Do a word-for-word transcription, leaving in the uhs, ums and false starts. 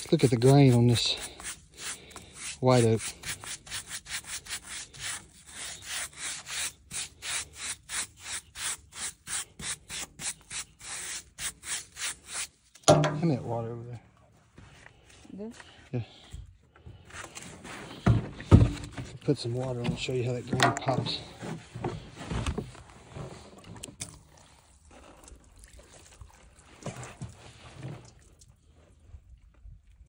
Let's look at the grain on this white oak. Give me that water over there. This? Yeah. Put some water on and show you how that grain pops.